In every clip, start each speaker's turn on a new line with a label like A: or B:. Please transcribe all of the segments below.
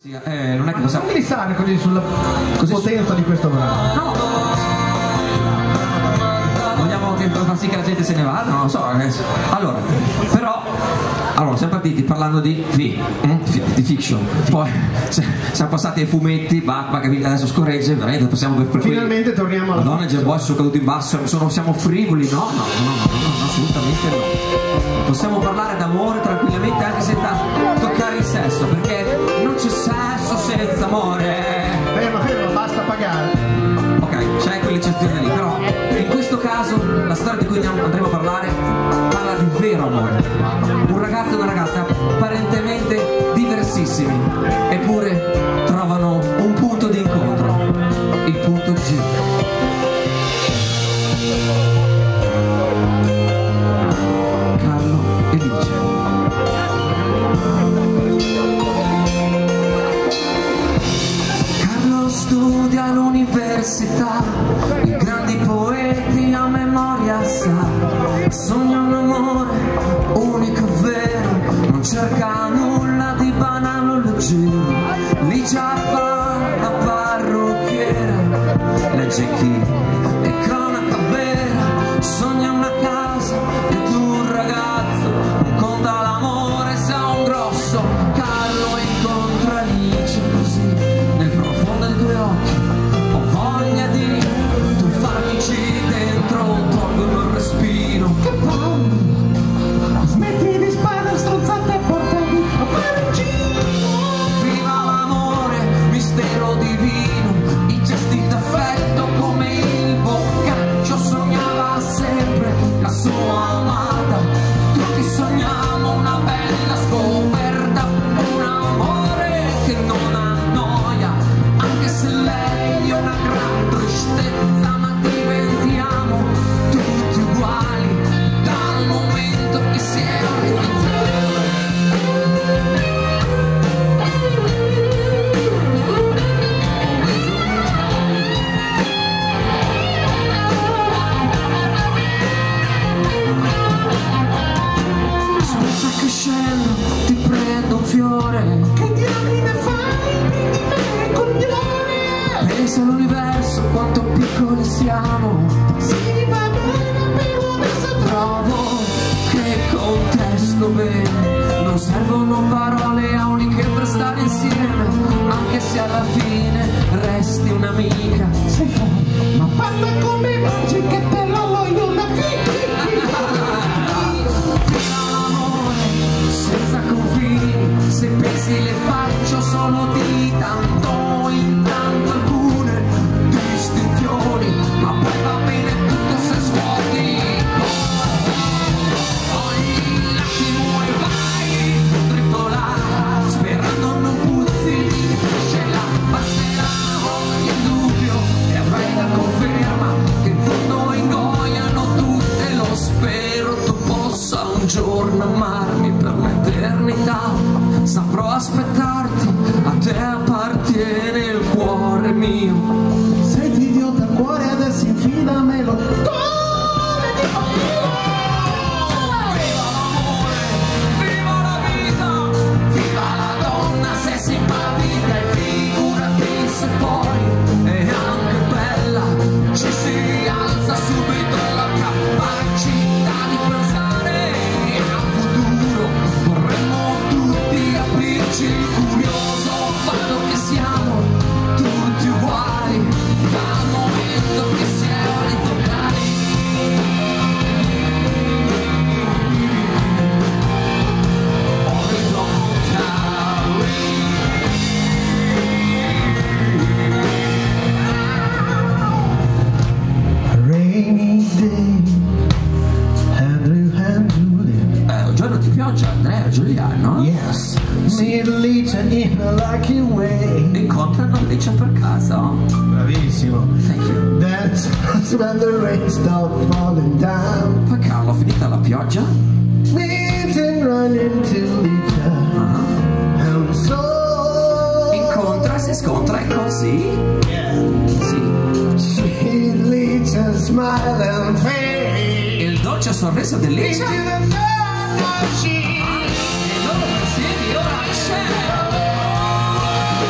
A: Non è che possiamo
B: pensare così sulla potenza di questo brano.
A: No. Vogliamo far sì che la gente se ne vada? Non lo so. Allora, però siamo partiti parlando di fiction. Poi siamo passati ai fumetti, Batman che adesso scorregge, veramente possiamo
B: finalmente torniamo alla
A: Madonna, Gerbois sono caduti in basso, siamo frivoli, no, assolutamente no. Possiamo parlare d'amore tranquillamente anche senza toccare il sesso, perché non c'è sesso senza amore.
B: Fermo, basta pagare.
A: Ok, c'è quell'eccezione lì, però in questo caso la storia di cui andremo a parlare parla di vero amore. Un ragazzo e una ragazza apparentemente diversissimi, eppure trovano un punto di incontro, il punto G. Carlo e Lice. Carlo studia all'università, i grandi poeti a memoria sa, sogna un amore unico e vero, non cerca nulla di banale o leggero. Licia fa la parrucchiera, legge chi è cronaca vera, sogna una casa ed un ragazzo, non conta l'amore se ha un grosso. Carlo incontra Lice così, nel profondo dei tuoi occhi ho voglia di tuffarmici dentro, tolgono il respiro. Che paura, smetti di sparare stronzate e portami a fare un giro. Viva l'amore, mistero divino, i gesti d'affetto come il boccaccio. Sognava sempre la sua amata, tutti sogniamo una bella scoperta, un amore che non annoia, anche se lei è una gran tristezza, ma diventiamo tutti uguali dal momento che si è aspetta che scendo, ti prendo un fiore. Che diamine fai di me, coglione? Pensa all'universo, quanto piccoli siamo. Sì, va bene, però adesso trovo che contesto bene. Non servono parole auliche per stare insieme, anche se alla fine resti un'amica. Sei fuori, ma parla come mangi che te lo voglio una figa. Senza confini, se pensi le faccio solo di tanto in tanto alcune distinzioni, ma poi va bene tutto se svuoti. Ogni attimo e vai dritto là, sperando non puzzi, ce la passerà ogni dubbio e avrai la conferma che in fondo ingoiano tutte. Lo spero tu possa un giorno amarmi per l'eternità, saprò aspettarti, a te appartiene il cuore mio.
B: Senti idiota, il cuore adesso infidamelo.
A: Viva l'amore, viva la vita, viva la donna se è simpatica e figurati se poi è anche bella. Ci si alza subito la capacità di pensare al futuro, vorremmo tutti aprirci curioso fatto che siamo tutti uguali dal momento che si è orizzontali.
B: Rainy day, Andrew.
A: Un giorno di pioggia, Andrea, Giuliano.
B: Yes, meet Licia in a lucky way.
A: Incontrano Licia per caso.
B: Bravissimo.
A: Thank you.
B: That's when the rain stopped falling down.
A: Poi Carlo, finita la pioggia,
B: Meet and run into Licia. And so
A: incontra, si scontra e così. Sì.
B: sweet Licia smile and fade.
A: Il dolce sorriso di Licia.
B: Into the third machine.
A: E loro insieme ora c'è.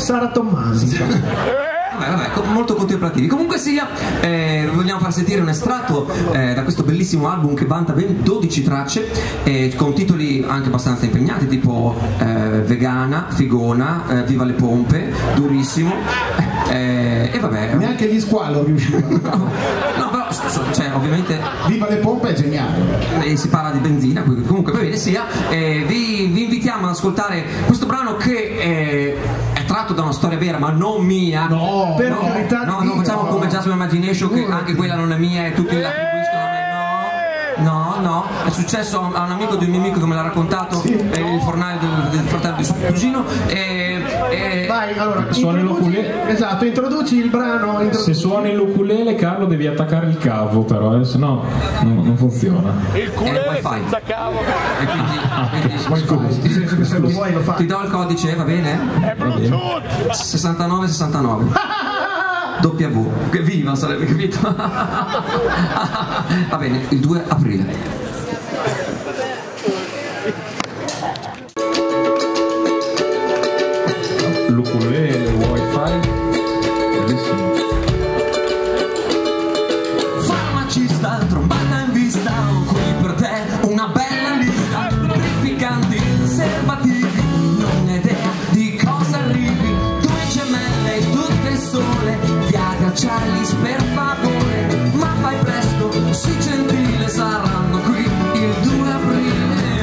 B: Sara Tommasi.
A: Vabbè, molto contemplativi. Comunque sia, vogliamo far sentire un estratto da questo bellissimo album che vanta ben 12 tracce, con titoli anche abbastanza impegnati, tipo Vegana, Figona, Viva le pompe, Durissimo, e vabbè.
C: Neanche gli squalo riuscivano.
A: No, però, cioè, ovviamente
C: Viva le pompe è geniale.
A: si parla di benzina, comunque va bene sia. Vi invitiamo ad ascoltare questo brano che è tratto da una storia vera, ma non mia.
B: No, per carità di
A: no,
B: Dio.
A: non facciamo come Just My Imagination, che anche quella non è mia e tutti la attribuiscono a me. No, è successo a un amico di un mio amico che me l'ha raccontato, il fornaio del fratello di suo cugino.
B: Vai, allora,
D: suoni l'ukulele.
B: Esatto, introduci il brano.
D: Se suoni l'ukulele, Carlo, devi attaccare il cavo, però, se no non funziona.
E: Il culele senza cavo.
A: E quindi
B: Nel senso che se lo vuoi lo fai.
A: ti do il codice, va bene?
E: È Bluetooth.
A: 6969 W, che viva sarebbe, capito? Va bene, il 2 aprile.
D: L'ukulele, wifi, bellissimo.
A: Farmacista, trombata in vista, ho qui per te una bella lista. Lubrificanti, preservativi, non hai idea di cosa arrivi. Due gemelle, tutte sole, Viagra, Charlie, per favore. Ma fai presto, sii gentile, saranno qui il 2 aprile.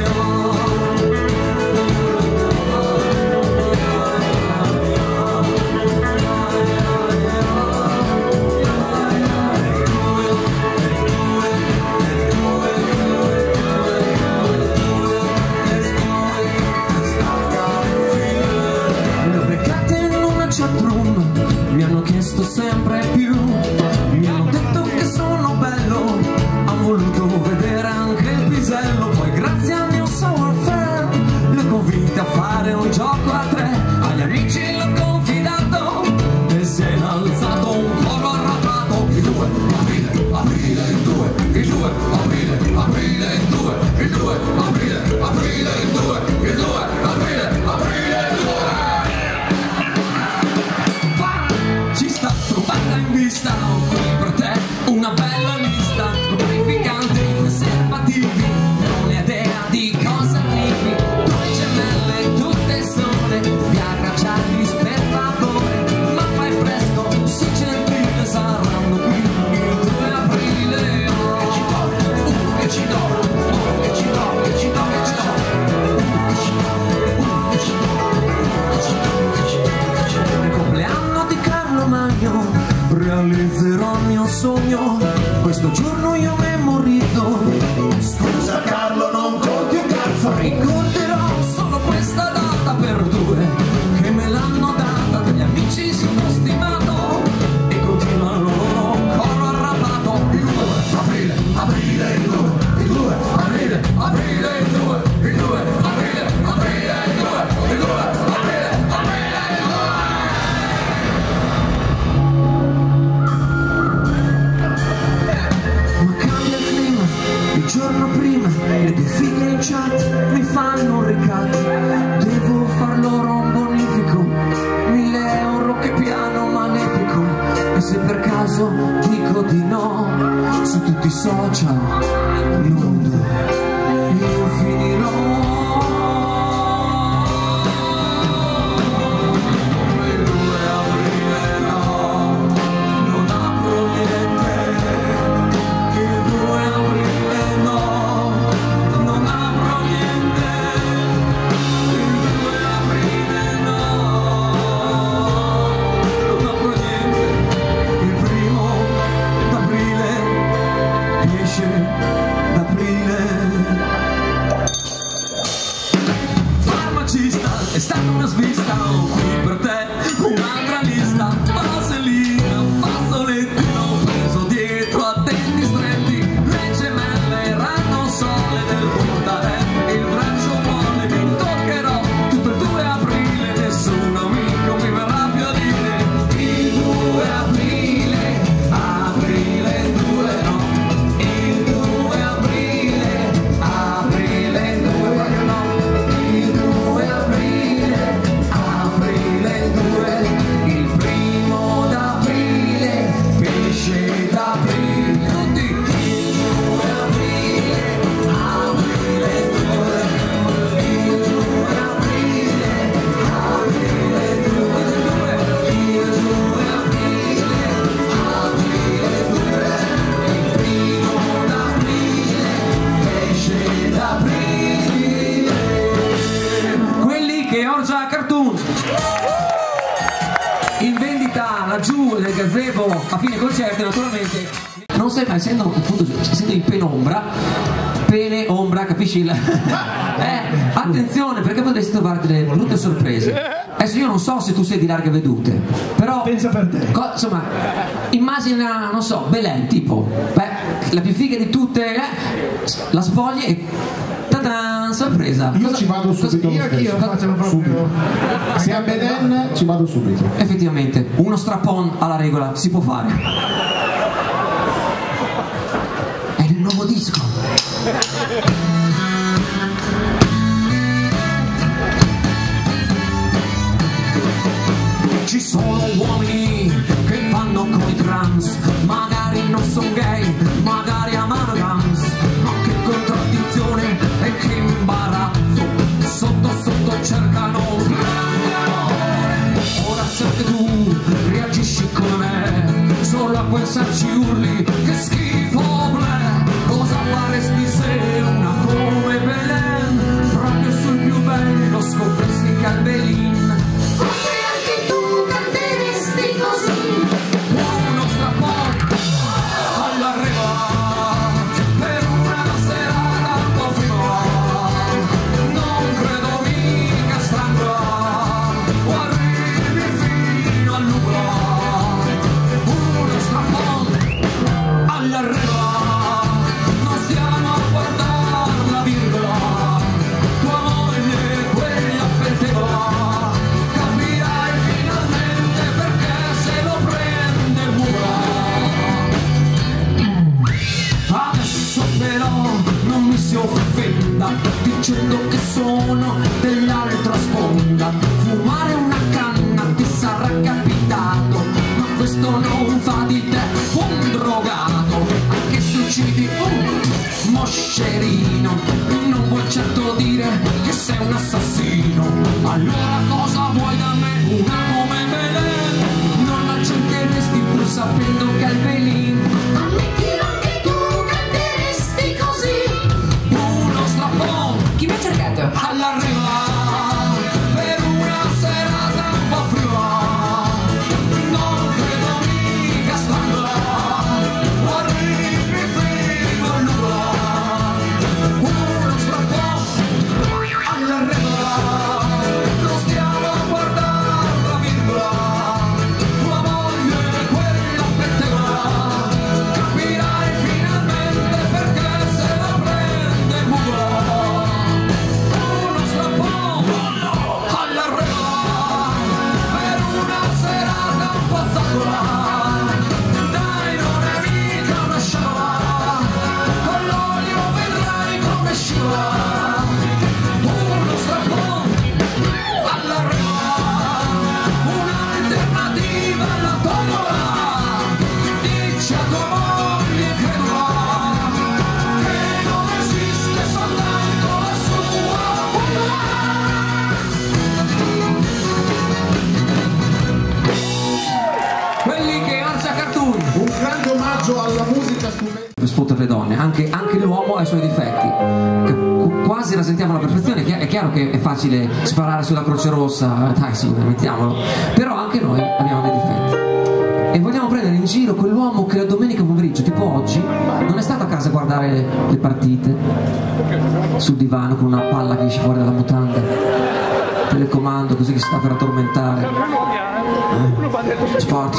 A: Mi hanno chiesto sempre più, mi hanno detto che sono bello, hanno voluto vedere anche il pisello, poi grazie al mio sour fan li ho convinti a fare un gioco a tre, agli amici l'ho confidato e se n'è alzato un coro arrabbiato. Il 2 aprile, aprile, il 2 aprile, aprile, il 2, il 2 aprile, aprile, il 2, il 2 aprile, aprile, il 2. Trombata in vista, ho qui per te una bella lista. Lubrificanti, preservativi, non hai idea di cosa arrivi. Due gemelle, tutte sole, Viagra, Charlie, per favore. Ma fai presto, sii gentile, saranno qui il 2 aprile. Che ci do, che ci do, che ci do, che ci do, che ci do. Il compleanno di Carlo Magno, realizzerò il mio sogno, questo giorno io memorito. Scusa Carlo, non conti un cazzo, ricorderò solo questa data per due, che me l'hanno data, degli amici sono stimato, e continua il loro coro arrabbiato. Il 2 aprile, aprile, il 2, il 2 aprile, aprile, il 2, il 2 aprile, aprile, il 2, il 2 aprile, aprile. Il giorno prima le tue figlie in chat mi fanno un ricatto, devo far loro un bonifico, 1000 euro che piano malefico, e se per caso dico di no, su tutti i social nudo io finirò. Da trasferti naturalmente. Non sai mai, essendo in penombra, pene, ombra, capisci? Attenzione, perché potresti trovarti delle brutte sorprese. Adesso io non so se tu sei di larghe vedute, però
B: pensa per te.
A: Insomma, immagina, non so, Belen, tipo, la più figa di tutte, la spogli e ta-da, sorpresa.
C: Io ci vado subito.
B: Io faccio proprio.
C: Se a Belen ci vado subito.
A: Effettivamente, uno strapon alla regola si può fare. È il nuovo disco. Ci sono uomini che vanno con i trans, magari non sono gay, magari amano trans, ma che contraddizione e che imbarazzo, sotto sotto cercano un grande amore. Ora se anche tu reagisci come me, solo a pensarci urli che schifo, ble. Cosa faresti se una come Belen, proprio sul più bello scoprissi che al Belin dicendo che sono dell'altra sponda. Fumare una canna ti sarà capitato, ma questo non fa di te un drogato. Anche se uccidi un moscerino non vuol certo dire che sei un assassino. Allora cosa vuoi da me? Una come Belen? Non la cercheresti pur sapendo che è il Belin. Ammettilo anche tu, canteresti così. Uno strapone. Chi mi ha cercato? Alla riva, per una serata un po' frua, non credo mica strangolare, arrivi fino all'ura, uno strappone, alla riva, non stiamo a guardare la virgola, tua moglie è quella pettegola, capirai finalmente perché se la prende buono.
C: Alla musica strumento
A: per sfottere le donne, anche l'uomo ha i suoi difetti che quasi rasentiamo alla perfezione. È chiaro che è facile sparare sulla Croce Rossa, dai su, mettiamolo, però anche noi abbiamo dei difetti e vogliamo prendere in giro quell'uomo che la domenica pomeriggio, tipo oggi, non è stato a casa a guardare le partite sul divano con una palla che esce fuori dalla mutanda, telecomando così che si sta per addormentare. Sport,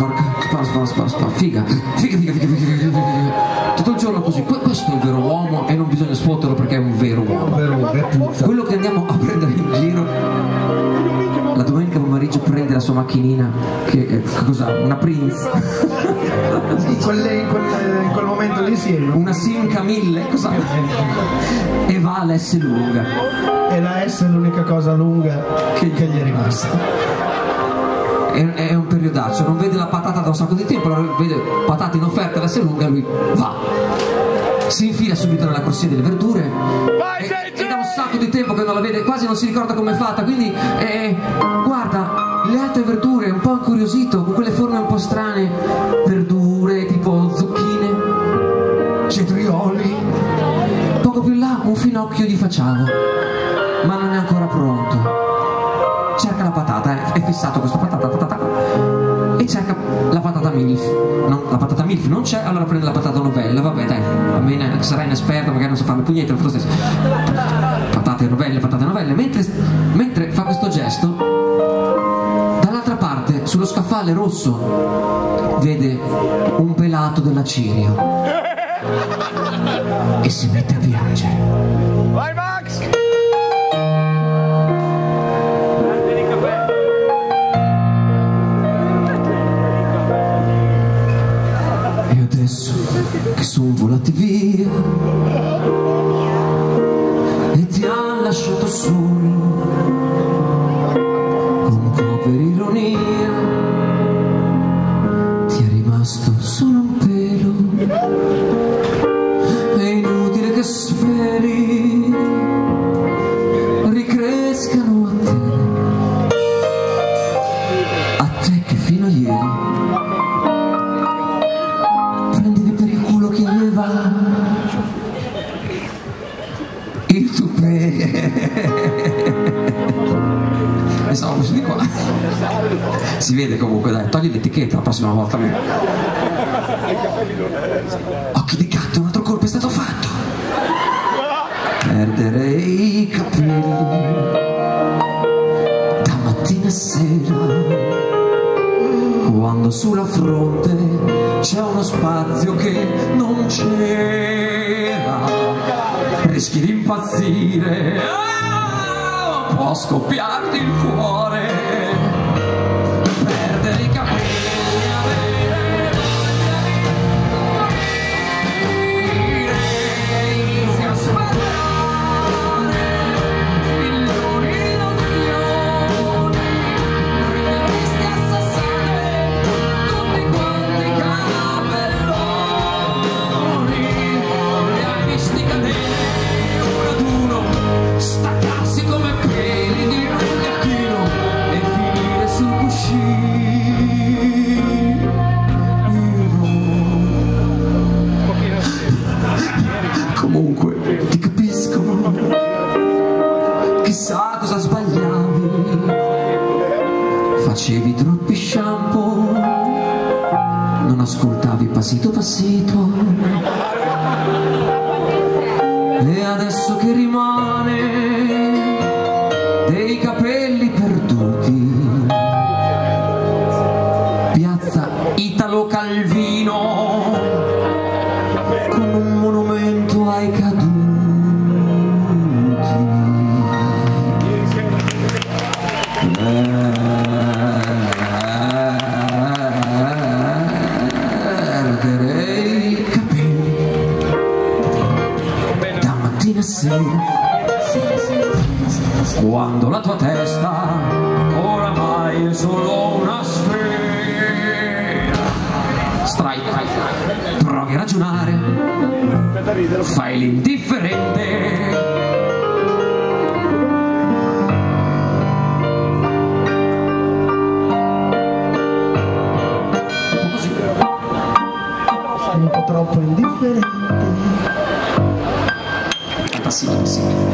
A: figa. Tutto il giorno così. Questo è il vero uomo e non bisogna sfotterlo perché è un vero uomo. Quello che andiamo a prendere in giro la domenica pomeriggio prende la sua macchinina, che cos'ha? Una Prince.
B: In quel momento lì sì.
A: Una Simca 1000, cos'ha? E va all'S lunga.
B: E la S è l'unica cosa lunga che gli è rimasta.
A: È un periodaccio, non vede la patata da un sacco di tempo, allora vede patata in offerta la lunga e lui va, si infila subito nella corsia delle verdure e da un sacco di tempo che non la vede, quasi non si ricorda com'è fatta, quindi guarda le altre verdure, un po' incuriosito con quelle forme un po' strane, verdure tipo zucchine, cetrioli, poco più in là un finocchio di facciano, ma non è ancora pronto. Cerca la patata, è fissato questa patata, e e cerca la patata milf. La patata milf non c'è, allora prende la patata novella. Vabbè, dai, va bene, sarà inesperto, magari non so fare pugnette, lo stesso. Patate novelle. Mentre fa questo gesto, dall'altra parte, sullo scaffale rosso, vede un pelato della Cirio e si mette a piangere.
E: Vai Max!
A: E adesso che sono volati via e ti ha lasciato solo, un po' per ironia, ti è rimasto solo un pelo. È inutile che speri ricrescano a te che fino a ieri prendevi per il culo chi aveva il tupè. E stavo così di qua. Si vede comunque, dai, togli l'etichetta la prossima volta. Occhi di gatto, un altro colpo è stato fatto. Perdere i capelli da mattina a sera, quando sulla fronte c'è uno spazio che non c'era, rischi di impazzire, può scoppiarti il cuore. Perdere i capelli, avere voglia di morire, inizia a sparare milioni d'azioni, prenderesti a sassare tutti quanti i capelloni, li hai visti cadere uno ad uno, staccarsi come peli di un gattino e finire sul cuscino. Comunque ti capisco, chissà cosa sbagliavi, facevi troppi shampoo, non ascoltavi passito passito, e adesso che rimane dei capelli perduti, piazza Italo Calvino con un monumento ai caduti. Perdere i capelli da mattina a sera, quando la tua testa oramai è solo una sfera. Provi a ragionare, fai l'indifferente,
B: Un po' troppo indifferente.
A: passito.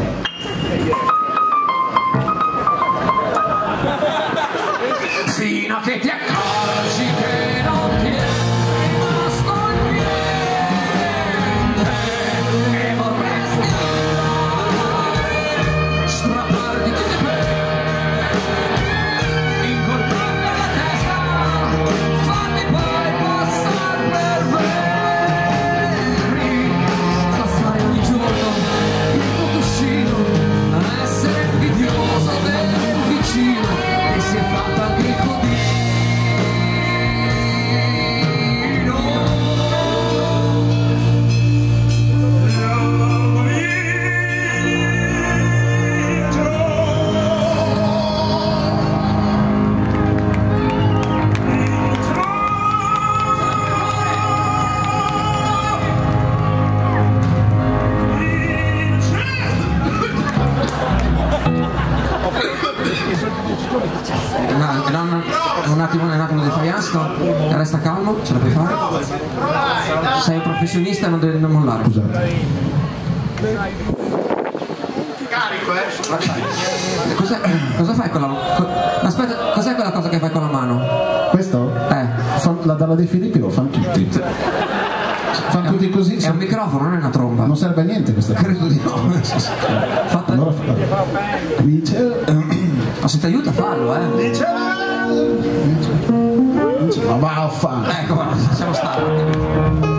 A: Fino a che ti accorgi che non ti è rimasto niente e vorresti andare, strapparti tutti i peli, incolpando la testa, farti poi passare per veri, passare ogni giorno il tuo cuscino, essere invidioso del vicino e si è fatta anche il codino. Un attimo di faiasco, resta calmo, ce la puoi fare? Sei un professionista e non devi mollare. Scusate.
C: Carico,
A: Cosa fai con la mano? Aspetta, cos'è quella cosa che fai con la mano?
C: Questo? la Dalla dei Filippi lo fanno tutti. Fanno tutti così.
A: È un microfono, non è una tromba.
C: Non serve a niente questa cosa.
A: Credo di no. Fatta...
C: Allora
A: Ma se ti aiuta fallo,
C: ma va a fare.
A: Ecco, lasciamo stare.